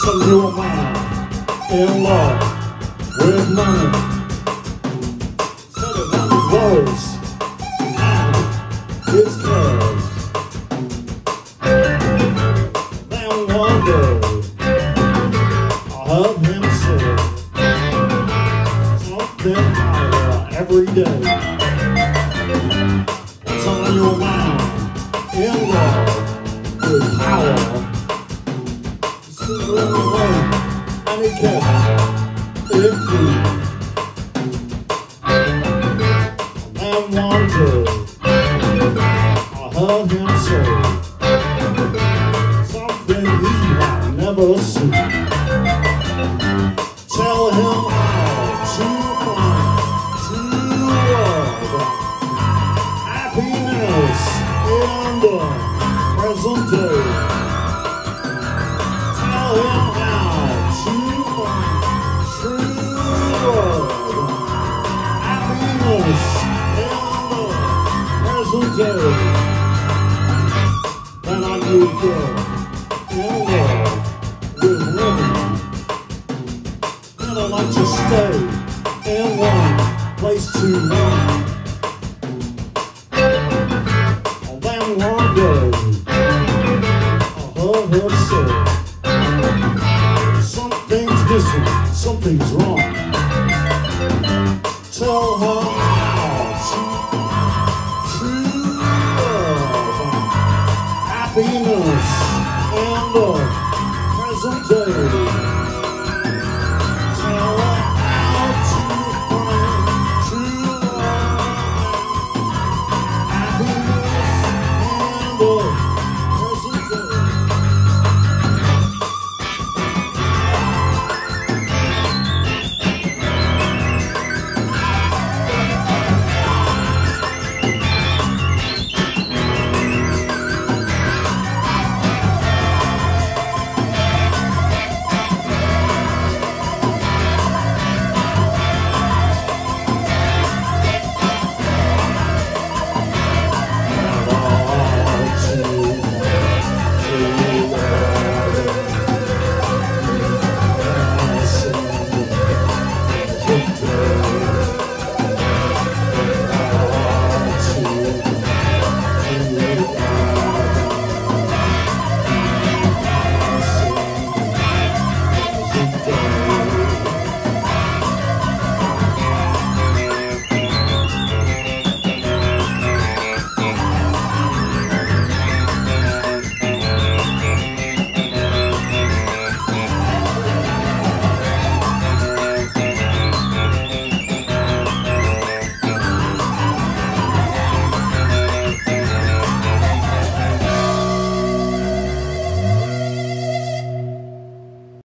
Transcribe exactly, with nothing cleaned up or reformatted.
So you're mine, in love with money. Said it like it was, and it's cash. Then one day, I heard him say something higher every day. That's on your mind, in love with power. And he kept it free. And one day, I heard him say something he had never seen. Tell him how to find true love, happiness in the present day. Tell him how to find true love, happiness in the present day. Then I knew a girl in love with women, and I like to stay in one place too long. Then one day, I heard her say, something's missing, something's wrong. Tell her how to true love, happiness in the present day.